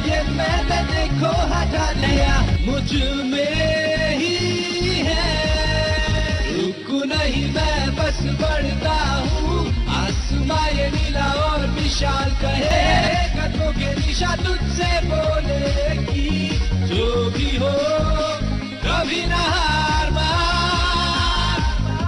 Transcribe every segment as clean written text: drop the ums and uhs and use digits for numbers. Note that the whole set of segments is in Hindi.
ये मैंने देखो हटा लिया, मुझ में ही है, रुकू नहीं मैं बस बढ़ता हूँ, आसमां ये नीला और विशाल कहे, कदमों के निशा तुझसे बोलेगी, जो भी हो कभी ना हार मान।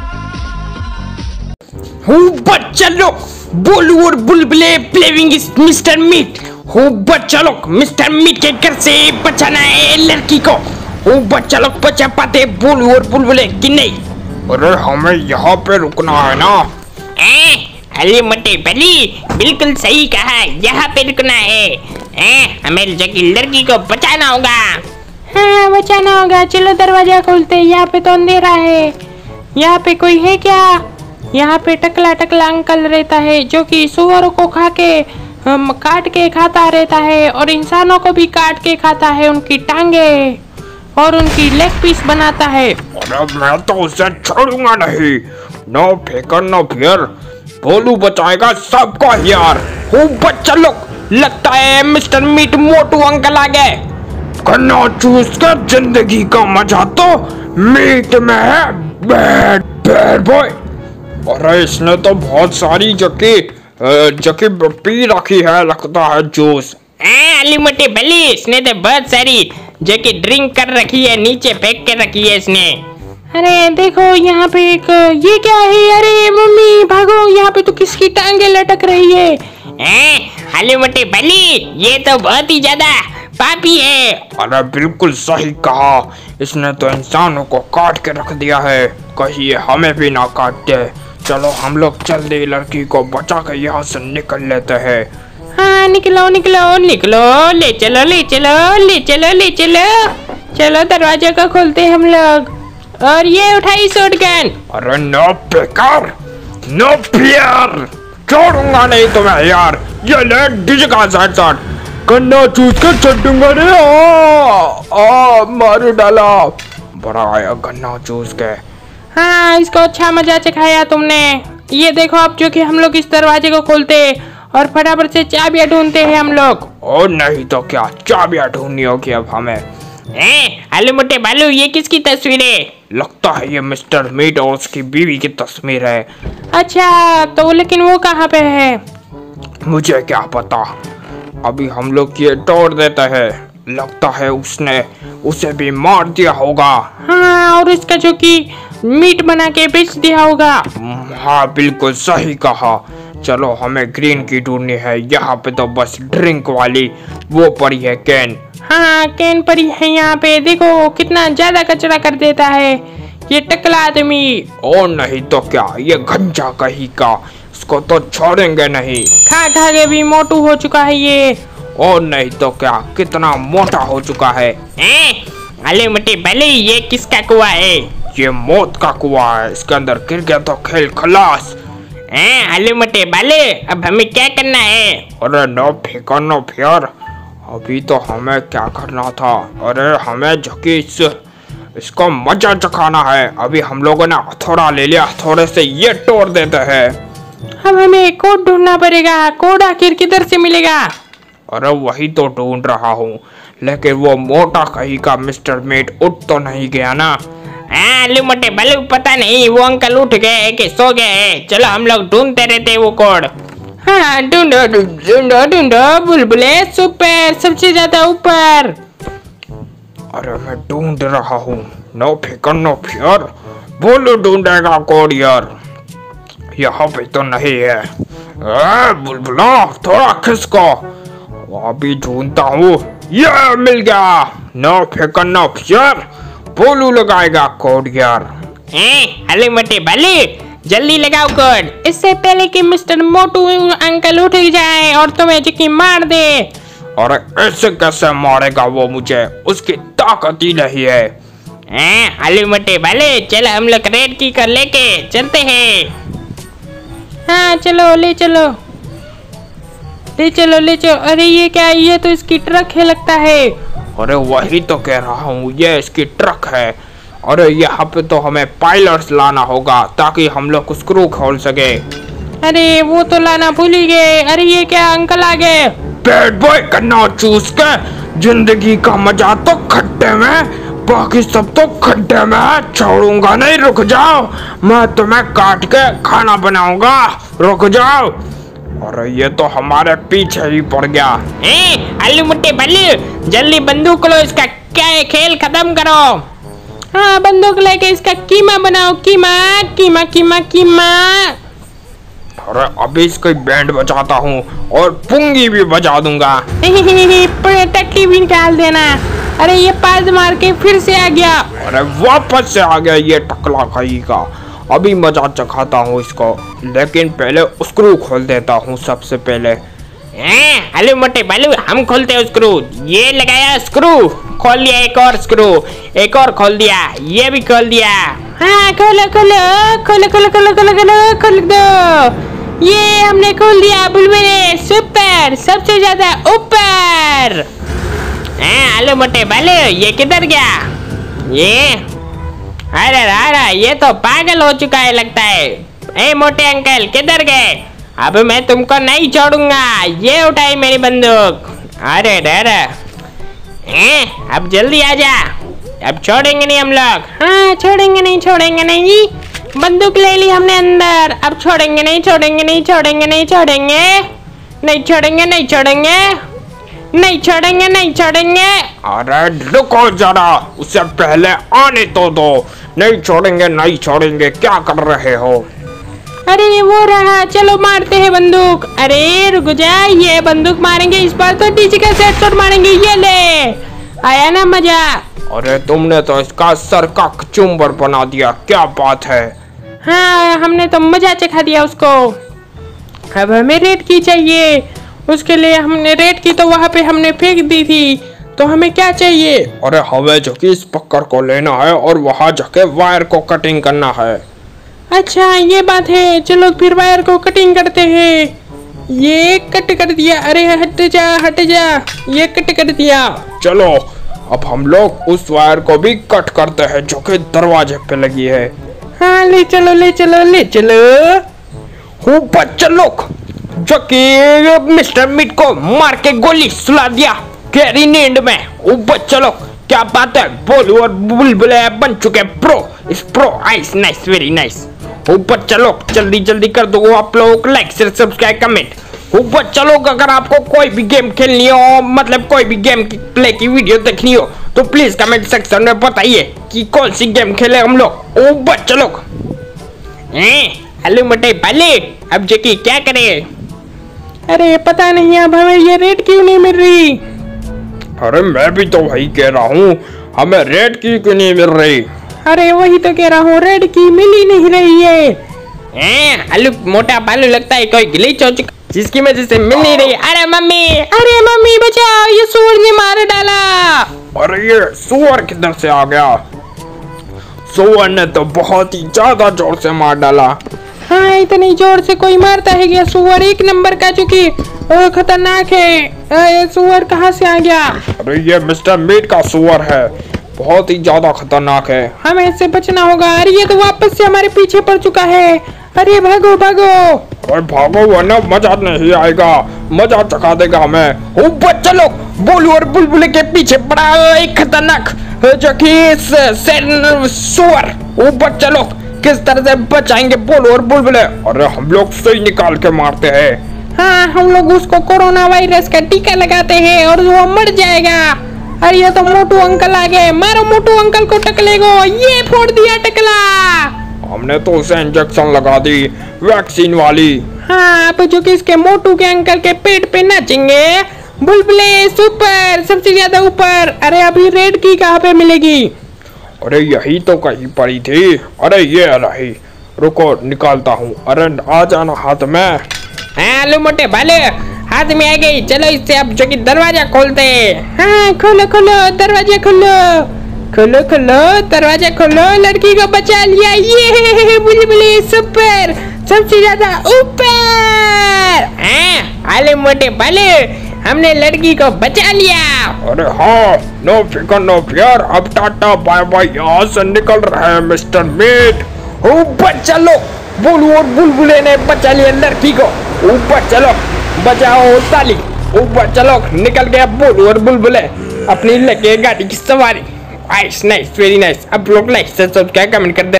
बच्चा लोग, बोलू और बुलबुले प्लेइंग इज मिस्टर मीट। बच्चा लोग, मिस्टर मीट के घर से बचाना है लड़की को। बच्चा लोग बचा पाते बोलू और बुलबुले कि नहीं? अरे हमें यहाँ पे रुकना है ना। अरे मोटे भली, बिल्कुल सही कहा, यहाँ पे रुकना है। हमें लड़की को बचाना होगा। हाँ बचाना होगा, चलो दरवाजा खोलते। यहाँ पे तो अंधेरा है। यहाँ पे कोई है क्या? यहाँ पे टकला टकला अंकल रहता है जो कि सुअरों को खा के काट के खाता रहता है और इंसानों को भी काट के खाता है, उनकी टांगे और उनकी लेग पीस बनाता है। अरे मैं तो उसे छोड़ूंगा नहीं। नो फिकर नो फियर, बोलू बचाएगा सबको यार। बच्चा लोग, लगता है मिस्टर मीट मोटू अंकल आ गए। गन्ना चूस कर जिंदगी का मजा तो मीट में है। Bad bad boy. अरे इसने तो बहुत सारी जकी पी रखी है, लगता है जूस। अली मोटे भली, इसने तो बहुत सारी जकी ड्रिंक कर रखी है, नीचे फेंक के रखी है इसने। अरे देखो यहाँ पे एक, ये क्या है? अरे मम्मी भागो, यहाँ पे तो किसकी टांगे लटक रही है। अली मोटे भली, ये तो बहुत ही ज्यादा पापी है। अरे बिल्कुल सही कहा, इसने तो इंसानों को काट के रख दिया है, कहीं ये हमें भी ना काट दे। चलो हम लोग जल्दी लड़की को बचा कर यहाँ से निकल लेते हैं। हाँ निकलो निकलो निकलो, ले चलो ले चलो ले चलो ले चलो। चलो दरवाजा को खोलते हम लोग। और ये उठाई शॉटगन। अरे नो बेकार, नो फियर, छोड़ूंगा नहीं तुम्हें यार। ये ले डीजे का साथ गन्ना चूस कर चटूंगा रे। मार डाला, बड़ा आया गन्ना चूस के। हाँ इसको अच्छा मजा चखाया तुमने। ये देखो अब जो कि हम लोग इस दरवाजे को खोलते और फटाफट से चाबियां ढूंढते हैं हम लोग। और नहीं तो क्या, चाबियां ढूंढनी होगी अब हमें। आलू मोटे भालू, ये किसकी तस्वीर है? लगता है ये मिस्टर मीट और उसकी बीवी की तस्वीर है। अच्छा तो लेकिन वो कहाँ पे है? मुझे क्या पता, अभी हम लोग ये तोड़ देते हैं। लगता है उसने उसे भी मार दिया होगा। हाँ और इसका जो कि मीट बना के बेच दिया होगा। हाँ बिल्कुल सही कहा। चलो हमें ग्रीन की ढूंढनी है। यहाँ पे तो बस ड्रिंक वाली वो पड़ी है कैन। हाँ कैन पड़ी है यहाँ पे, देखो कितना ज्यादा कचरा कर देता है ये टकला आदमी। और नहीं तो क्या, ये गंजा कहीं का, इसको तो छोड़ेंगे नहीं। खा खा के भी मोटू हो चुका है ये। और नहीं तो क्या, कितना मोटा हो चुका है। अले मोटे भले, ये किसका कुआं है? ये मौत का कुआं है, इसके अंदर गिर गया तो खेल खलास। अले मोटे भले, अब हमें क्या करना है? अरे नो फिकर नो फियर, अभी तो हमें क्या करना था। अरे हमें झकी इसको मजा चखाना है। अभी हम लोगों ने हथौड़ा ले लिया, हथौड़े से ये तोड़ देते हैं। अब हमें कोड ढूंढना पड़ेगा। कोड आखिर किधर से मिलेगा? अरे वही तो ढूंढ रहा हूँ, लेकिन वो मोटा कहीं का मिस्टर मीट उठ तो नहीं गया ना। आलू मोटे भले, पता नहीं वो अंकल उठ गए कि सो गए। चलो हम लोग ढूंढते रहते वो कोड। हाँ ढूंढो ढूंढो ढूंढो, बुलबुले सुपर सबसे ज्यादा ऊपर। अरे मैं ढूंढ रहा हूँ, नो फिकर नो फियर, बोलो ढूंढेगा कोड यार। यहाँ पे तो नहीं है। बुलबुला थोड़ा खिसको, अभी ढूंढता हूँ। ये मिल गया, नो फिकर नो फियर, बोलू लगाएगा कोड यार। अले मोटे भले, जल्दी लगाओ कोड, इससे पहले कि मिस्टर मोटू अंकल उठ जाए और तुम्हें जकी मार दे। और ऐसे कैसे मारेगा वो मुझे, उसकी ताकत ही नहीं है। अले मोटे भले, चलो हम लोग रेड की कर लेके चलते हैं। हाँ चलो ले चलो ले चलो ले चलो। अरे ये क्या है? ये तो इसकी ट्रक है लगता है। अरे वही तो कह रहा हूँ, ये इसकी ट्रक है। अरे यहाँ पे तो हमें पायलट्स लाना होगा ताकि हम लोग स्क्रू खोल सके। अरे वो तो लाना भूल ही गए। अरे ये क्या, अंकल आ गए। बैड बॉय करना चूस के। जिंदगी का मजा तो खड्डे में, बाकी सब तो खड्डे में। छोड़ूंगा नहीं, रुक जाओ, मैं तुम्हें काट के खाना बनाऊंगा, रुक जाओ। अरे ये तो हमारे पीछे ही पड़ गया। आलू मुट्टे भालू, जल्दी बंदूक लो, इसका क्या है खेल खत्म करो। हाँ, बंदूक लेके इसका कीमा बनाओ, कीमा कीमा कीमा कीमा। अरे अभी इसकी बैंड बजाता हूँ और पुंगी भी बजा दूंगा। टट्टी भी निकाल देना। अरे ये पाद मार के फिर से आ गया। अरे वापस से आ गया ये टकला खाई का। अभी मजा चखाता हूँ इसको, लेकिन पहले स्क्रू खोल देता हूँ सबसे पहले। आलू मोटे बालू, हम खोलते हैं स्क्रू। ये लगाया स्क्रू, खोल लिया एक और स्क्रू, एक और खोल दिया, ये भी खोल दिया। हाँ, खोलो खोलो खोलो खोलो खोलो खोलो खोलो खोल दो। ये हमने खोल दिया। बुलबुले सुपर, सबसे ज्यादा ऊपर। आलू मोटे बालू, ये किधर गया? ये अरे ये तो पागल हो चुका है लगता है। ए मोटे अंकल, किधर गए? अब मैं तुमको नहीं छोड़ूंगा। ये उठाई मेरी बंदूक। अरे अब जल्दी आ जा, अब छोड़ेंगे नहीं हम लोग। हाँ, छोड़ेंगे नहीं, छोड़ेंगे नहीं। बंदूक ले ली हमने अंदर, अब छोड़ेंगे नहीं, छोड़ेंगे नहीं, छोड़ेंगे नहीं, छोड़ेंगे नहीं, छोड़ेंगे नहीं, छोड़ेंगे नहीं, छोड़ेंगे नहीं, छोड़ेंगे। अरे रुको जरा, उससे पहले आने तो दो। नहीं छोड़ेंगे, नहीं छोड़ेंगे, क्या कर रहे हो? अरे वो रहा, चलो मारते हैं बंदूक। अरे रुक जा, ये बंदूक मारेंगे इस बार तो डीजे का सेट शॉट मारेंगे। ये ले, आया ना मजा? अरे तुमने तो इसका सर का कचुम्बर बना दिया, क्या बात है। हाँ, हमने तो मजा चखा दिया उसको। अब हमें रेड की चाहिए, उसके लिए हमने रेड की तो वहाँ पे हमने फेंक दी थी, तो हमें क्या चाहिए? अरे हमें जो कि इस पकड़ को लेना है और वहाँ जाके वायर को कटिंग करना है। अच्छा ये बात है, चलो फिर वायर को कटिंग करते हैं। ये कट कर दिया। अरे हट जा हट जा, ये कट कर दिया। चलो अब हम लोग उस वायर को भी कट करते हैं जो कि दरवाजे पे लगी है। हाँ, ले चलो ले चलो ले चलो। बच्चा लोग, जो कि मिस्टर मीट को मार के गोली सुला दिया गहरी नींद में। बच्चा लोग, क्या बात है, बोलू और बुलबुले बन चुके प्रो। इस pro ice nice, very nice. बच्चा लोग, जल्दी जल्दी कर दो आप लोग लाइक शेयर सब्सक्राइब कमेंट। बच्चा लोग, अगर आपको कोई भी गेम खेलनी हो, मतलब कोई भी गेम की प्ले की वीडियो देखनी हो, तो प्लीज कमेंट सेक्शन में बताइए कि कौन सी गेम खेले हम लोग। बच्चा लोग, आलू मटे पाले, अब जेकी क्या करे? अरे पता नहीं, अब हमें ये रेड क्यों नहीं मिल रही? अरे मैं भी तो वही कह रहा हूँ, हमें रेड की क्यों नहीं मिल रही? अरे वही तो कह रहा हूँ, रेड की मिल ही नहीं रही है। आलू मोटा बालू, लगता है कोई ग्लिच हो चुका जिसकी वजह से मिल नहीं रही। अरे मम्मी बचाओ, ये सुअर ने मार डाला। अरे ये सुअर किधर से आ गया? सुअर ने तो बहुत ही ज्यादा जोर से मार डाला। हाँ, इतनी जोर से कोई मारता है क्या? सुअर एक नंबर का, जो कि खतरनाक है। ये सुअर कहाँ से आ गया? अरे ये मिस्टर मीट का सुअर है, बहुत ही ज्यादा खतरनाक है, हमें इससे बचना होगा। अरे ये तो वापस से हमारे पीछे पड़ चुका है। अरे भागो भागो। अरे भागो वरना मजा नहीं आएगा, मजा चखा देगा हमें। बच्चा लोग, बोलू और बुलबुले के पीछे पड़ा एक खतरनाक जो कि सुअर। बच्चा लोग, किस तरह से बचाएंगे बोलू और बुलबुले? अरे हम लोग सुई निकाल के मारते हैं। हाँ, हम लोग उसको कोरोना वायरस का टीका लगाते हैं और वो मर जाएगा। अरे ये तो मोटू अंकल आ गए, मारो मोटू अंकल को टकले को। ये फोड़ दिया टकला। हमने तो उसे इंजेक्शन लगा दी, वैक्सीन वाली। हाँ, अब जो कि इसके मोटू के अंकल के पेट पे नाचेंगे। बुलबुले सुपर, सबसे ज्यादा ऊपर। अरे अभी रेड की कहाँ पे मिलेगी? अरे यही तो कहीं पड़ी थी। अरे ये रही, रुको निकालता हूँ। अरे आ जाना हाथ में। आलू मोटे भाले, हाथ में आ गई। चलो इससे अब जो कि दरवाजा खोलते। हाँ, खोलो खोलो दरवाजा खोलो, खोलो खोलो दरवाजा खोलो। लड़की को बचा लिया। ये बुलबुले सुपर, सबसे ज्यादा ऊपर। आलू मोटे भाले, हमने लड़की को बचा लिया। अरे हाँ, नो फिकर नो फियर, अब टाटा बाय बाय, यहाँ से निकल रहे हैं मिस्टर मीट। ऊपर चलो, बोलू और बुलबुले ने बचा लिया लड़की को। ऊपर चलो, बचाओ ताली। ओ बच्चा लोग निकल गया बोलू और बुलबुल अपनी लगे गाड़ी की सवारी। Nice nice very nice. अब लोग लाइक से सब्सक्राइब कमेंट कर दे।